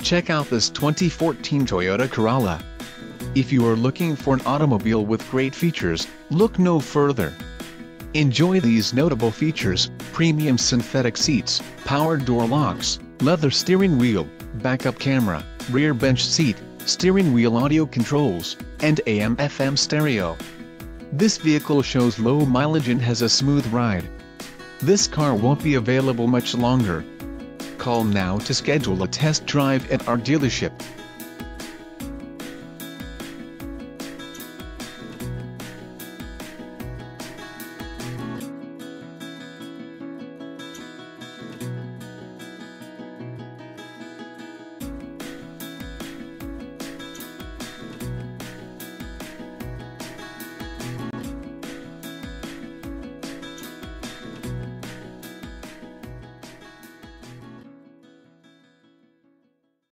Check out this 2014 Toyota Corolla. If you are looking for an automobile with great features, look no further. Enjoy these notable features: premium synthetic seats, power door locks, leather steering wheel, backup camera, rear bench seat, steering wheel audio controls, and AM/FM stereo. This vehicle shows low mileage and has a smooth ride. This car won't be available much longer. Call now to schedule a test drive at our dealership.